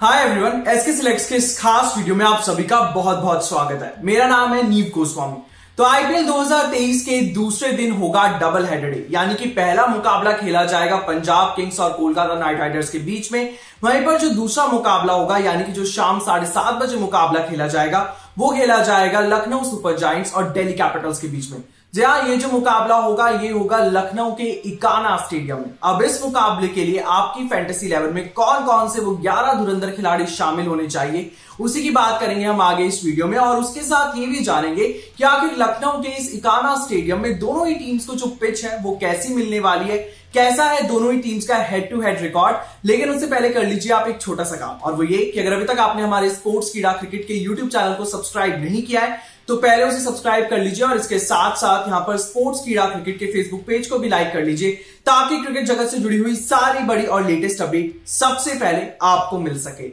Hi everyone, SK selects के इस खास वीडियो में आप सभी का बहुत बहुत स्वागत है। मेरा नाम है नीव गोस्वामी। तो आईपीएल 2023 के दूसरे दिन होगा डबल हेडर डे, यानी कि पहला मुकाबला खेला जाएगा पंजाब किंग्स और कोलकाता नाइट राइडर्स के बीच में। वहीं पर जो दूसरा मुकाबला होगा, यानी कि जो शाम 7:30 बजे मुकाबला खेला जाएगा, वो खेला जाएगा लखनऊ सुपर जायंट्स और दिल्ली कैपिटल्स के बीच में। जी हाँ, ये जो मुकाबला होगा ये होगा लखनऊ के इकाना स्टेडियम में। अब इस मुकाबले के लिए आपकी फैंटेसी 11 में कौन कौन से वो 11 धुरंधर खिलाड़ी शामिल होने चाहिए, उसी की बात करेंगे हम आगे इस वीडियो में। और उसके साथ ये भी जानेंगे कि आखिर लखनऊ के इस इकाना स्टेडियम में दोनों ही टीम्स को जो पिच है वो कैसी मिलने वाली है, कैसा है दोनों ही टीम्स का हेड टू हेड रिकॉर्ड। लेकिन उससे पहले कर लीजिए आप एक छोटा सा काम, और वो ये कि अगर अभी तक आपने हमारे स्पोर्ट्स कीड़ा क्रिकेट के यूट्यूब चैनल को सब्सक्राइब नहीं किया है तो पहले उसे सब्सक्राइब कर लीजिए, और इसके साथ साथ यहां पर स्पोर्ट्स कीड़ा क्रिकेट के फेसबुक पेज को भी लाइक कर लीजिए, ताकि क्रिकेट जगत से जुड़ी हुई सारी बड़ी और लेटेस्ट अपडेट सबसे पहले आपको मिल सके।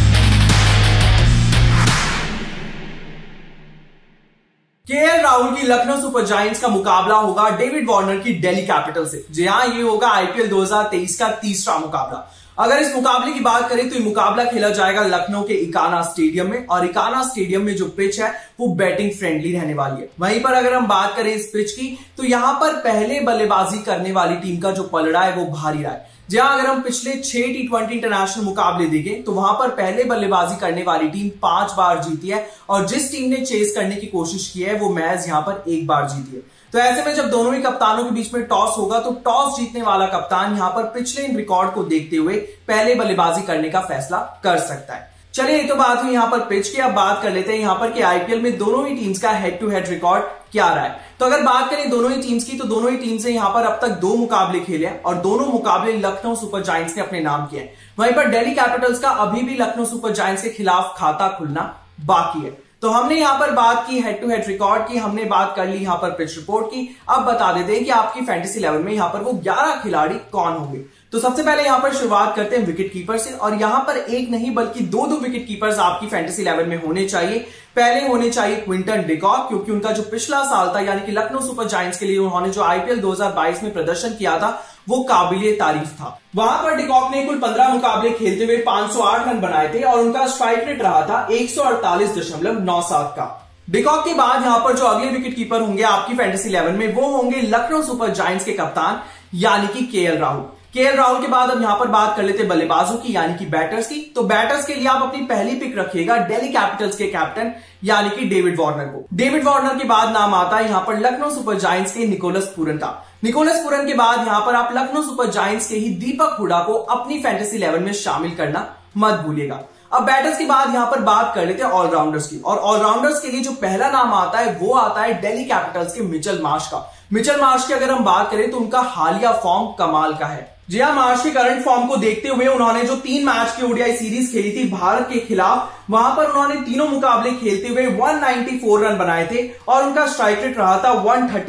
केएल राहुल की लखनऊ सुपर जायंट्स का मुकाबला होगा डेविड वार्नर की दिल्ली कैपिटल से। जी हां, ये होगा आईपीएल 2023 का तीसरा मुकाबला। अगर इस मुकाबले की बात करें तो ये मुकाबला खेला जाएगा लखनऊ के इकाना स्टेडियम में, और इकाना स्टेडियम में जो पिच है वो बैटिंग फ्रेंडली रहने वाली है। वहीं पर अगर हम बात करें इस पिच की, तो यहां पर पहले बल्लेबाजी करने वाली टीम का जो पलड़ा है वो भारी रहा है। जहां अगर हम पिछले 6 टी20 इंटरनेशनल मुकाबले देखें तो वहां पर पहले बल्लेबाजी करने वाली टीम 5 बार जीती है, और जिस टीम ने चेस करने की कोशिश की है वो मैच यहां पर 1 बार जीती है। तो ऐसे में जब दोनों ही कप्तानों के बीच में टॉस होगा तो टॉस जीतने वाला कप्तान यहां पर पिछले इन रिकॉर्ड को देखते हुए पहले बल्लेबाजी करने का फैसला कर सकता है। चलिए, ये तो बात हुई यहां पर पिच की। अब बात कर लेते हैं यहां पर कि आईपीएल में दोनों ही टीम्स का हेड टू हेड रिकॉर्ड क्या रहा है। तो अगर बात करें दोनों ही टीम्स की, तो दोनों ही टीम्स ने यहां पर अब तक 2 मुकाबले खेले हैं, और दोनों मुकाबले लखनऊ सुपर जायंट्स ने अपने नाम किए हैं। वहीं पर दिल्ली कैपिटल्स का अभी भी लखनऊ सुपर जायंट्स के खिलाफ खाता खुलना बाकी है। तो हमने यहां पर बात की हेड टू हेड रिकॉर्ड की, हमने बात कर ली यहां पर पिच रिपोर्ट की। अब बता देते हैं कि आपकी फैंटेसी 11 में यहां पर वो 11 खिलाड़ी कौन होंगे। तो सबसे पहले यहां पर शुरुआत करते हैं विकेट कीपर से, और यहां पर एक नहीं बल्कि 2 विकेट कीपर्स आपकी फैंटेसी 11 में होने चाहिए। पहले होने चाहिए क्विंटन डिकॉक, क्योंकि उनका जो पिछला साल था, यानी कि लखनऊ सुपर जायंट्स के लिए उन्होंने जो आईपीएल 2022 में प्रदर्शन किया था वो काबिले तारीफ था। वहां पर डिकॉक ने कुल 15 मुकाबले खेलते हुए 508 रन बनाए थे, और उनका स्ट्राइक रेट रहा था 148.97 का। डिकॉक के बाद यहां पर जो अगले विकेट कीपर होंगे आपकी फैंटेसी 11 में वो होंगे लखनऊ सुपर जायंट्स के कप्तान यानी कि केएल राहुल। केएल राहुल के बाद अब यहां पर बात कर लेते हैं बल्लेबाजों की, यानी कि बैटर्स की। तो बैटर्स के लिए आप अपनी पहली पिक रखिएगा दिल्ली कैपिटल्स के कैप्टन यानी कि डेविड वार्नर को। डेविड वार्नर के बाद नाम आता है यहां पर लखनऊ सुपर जायंट्स के निकोलस पूरन का। निकोलस पूरन के बाद यहां पर आप लखनऊ सुपर जायंट्स के ही दीपक हुडा को अपनी फैंटेसी 11 में शामिल करना मत भूलिएगा। अब बैटर्स के बाद यहां पर बात कर लेते हैं ऑलराउंडर्स की, और ऑलराउंडर्स के लिए जो पहला नाम आता है वो आता है दिल्ली कैपिटल्स के मिचेल मार्श का। मिचेल मार्श की अगर हम बात करें तो उनका हालिया फॉर्म कमाल का है। जी हां, मार्श के करंट फॉर्म को देखते हुए उन्होंने जो 3 मैच की ओडीआई सीरीज खेली थी भारत के खिलाफ, वहां पर उन्होंने तीनों मुकाबले खेलते हुए 194 रन बनाए थे, और उनका स्ट्राइक रेट रहा था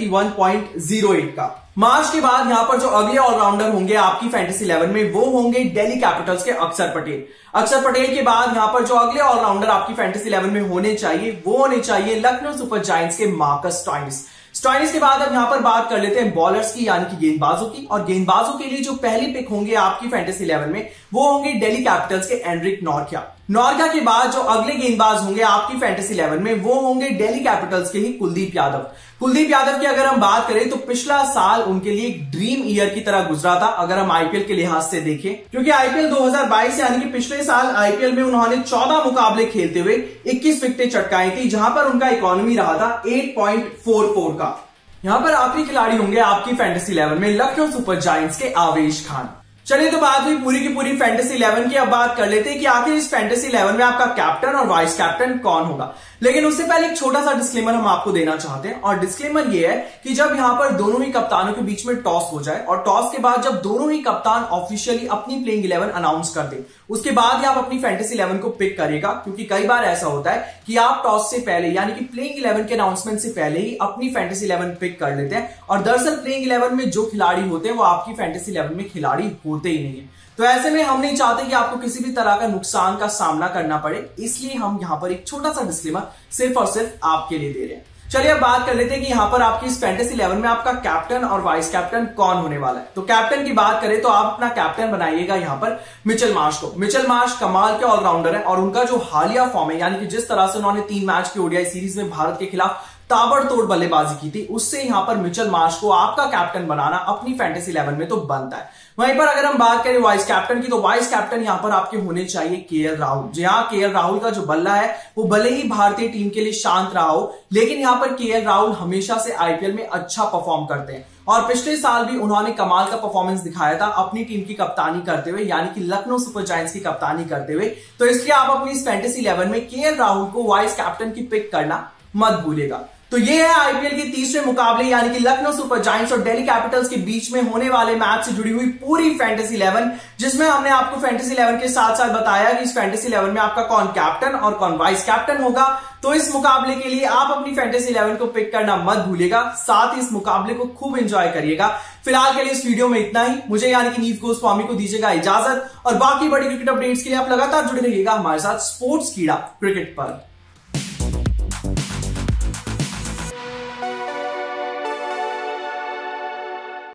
131.08 का। मार्च के बाद यहां पर जो अगले ऑलराउंडर होंगे आपकी फैंटेसी 11 में वो होंगे दिल्ली कैपिटल्स के अक्षर पटेल। अक्षर पटेल के बाद यहां पर जो अगले ऑलराउंडर आपकी फैंटेसी 11 में होने चाहिए वो होने चाहिए लखनऊ सुपर जायंट्स के मार्कस स्टोइनिस। स्टोइनिस के बाद अब यहां पर बात कर लेते हैं बॉलर्स की, यानी कि गेंदबाजों की। और गेंदबाजों के लिए जो पहली पिक होंगे आपकी फैंटेसी 11 में वो होंगे दिल्ली कैपिटल्स के एंड्रिक नॉर्किया। नॉर्किया के बाद जो अगले गेंदबाज होंगे आपकी फैंटेसी 11 में वो होंगे दिल्ली कैपिटल्स के ही कुलदीप यादव। कुलदीप यादव की अगर हम बात करें तो पिछला साल उनके लिए एक ड्रीम ईयर की तरह गुजरा था, अगर हम आईपीएल के लिहाज से देखें, क्योंकि आईपीएल 2022 यानी कि पिछले साल आईपीएल में उन्होंने 14 मुकाबले खेलते हुए 21 विकेटें चटकाई थी, जहां पर उनका इकोनॉमी रहा था 8.44 का। यहां पर आखिरी खिलाड़ी होंगे आपकी फैंटेसी 11 में लखनऊ सुपर जायंट्स के आवेश खान। चलिए, तो बात हुई पूरी की पूरी फैंटेसी 11 की। अब बात कर लेते हैं कि आखिर इस फैंटेसी 11 में आपका कैप्टन और वाइस कैप्टन कौन होगा। लेकिन उससे पहले एक छोटा सा डिस्क्लेमर हम आपको देना चाहते हैं, और डिस्क्लेमर ये है कि जब यहां पर दोनों ही कप्तानों के बीच में टॉस हो जाए, और टॉस के बाद जब दोनों ही कप्तान ऑफिशियली अपनी प्लेइंग 11 अनाउंस कर दे, उसके बाद ही आप अपनी फैंटेसी 11 को पिक करेगा। क्योंकि कई बार ऐसा होता है कि आप टॉस से पहले यानी कि प्लेइंग 11 के अनाउंसमेंट से पहले ही अपनी फैंटेसी 11 पिक कर लेते हैं, और दरअसल प्लेइंग 11 में जो खिलाड़ी होते हैं वो आपकी फैंटेसी 11 में खिलाड़ी होते ही नहीं है। तो ऐसे में हम नहीं चाहते कि आपको किसी भी तरह का नुकसान का सामना करना पड़े, इसलिए हम यहां पर एक छोटा सा डिस्क्लेमर सिर्फ और सिर्फ आपके लिए दे रहे हैं। चलिए अब बात कर लेते हैं कि यहां पर आपकी इस फैंटेसी 11 में आपका कैप्टन और वाइस कैप्टन कौन होने वाला है। तो कैप्टन की बात करें तो आप अपना कैप्टन बनाइएगा यहां पर मिचेल मार्श को। मिचेल मार्श कमाल के ऑलराउंडर है और उनका जो हालिया फॉर्म है, यानी कि जिस तरह से उन्होंने 3 मैच की ओडीआई सीरीज में भारत के खिलाफ ताबड़तोड़ बल्लेबाजी की थी, उससे यहां पर मिचेल मार्श को आपका कैप्टन बनाना अपनी फैंटेसी 11 में तो बनता है। वहीं पर अगर हम बात करें वाइस कैप्टन की, तो वाइस कैप्टन यहां पर आपके होने चाहिए केएल राहुल। जी हां, केएल राहुल का जो बल्ला है वो भले ही भारतीय टीम के लिए शांत रहा हो, लेकिन यहां पर केएल राहुल हमेशा से आईपीएल में अच्छा परफॉर्म करते हैं और पिछले साल भी उन्होंने कमाल का परफॉर्मेंस दिखाया था अपनी टीम की कप्तानी करते हुए, यानी कि लखनऊ सुपर जायंट्स की कप्तानी करते हुए। तो इसलिए आप अपनी इस फैंटेसी 11 में केएल राहुल को वाइस कैप्टन की पिक करना मत भूलिएगा। तो ये है आईपीएल के तीसरे मुकाबले, यानी कि लखनऊ सुपर जायंट्स और दिल्ली कैपिटल्स के बीच में होने वाले मैच से जुड़ी हुई पूरी फैंटेसी 11, जिसमें हमने आपको फैंटेसी 11 के साथ साथ बताया कि इस फैंटेसी 11 में आपका कौन कैप्टन और कौन वाइस कैप्टन होगा। तो इस मुकाबले के लिए आप अपनी फैंटेसी 11 को पिक करना मत भूलिएगा, साथ ही इस मुकाबले को खूब एंजॉय करिएगा। फिलहाल के लिए इस वीडियो में इतना ही। मुझे यानी कि नीव गोस्वामी को दीजिएगा इजाजत और बाकी बड़ी क्रिकेट अपडेट्स के लिए आप लगातार जुड़े रहिएगा हमारे साथ स्पोर्ट्स कीड़ा क्रिकेट पर।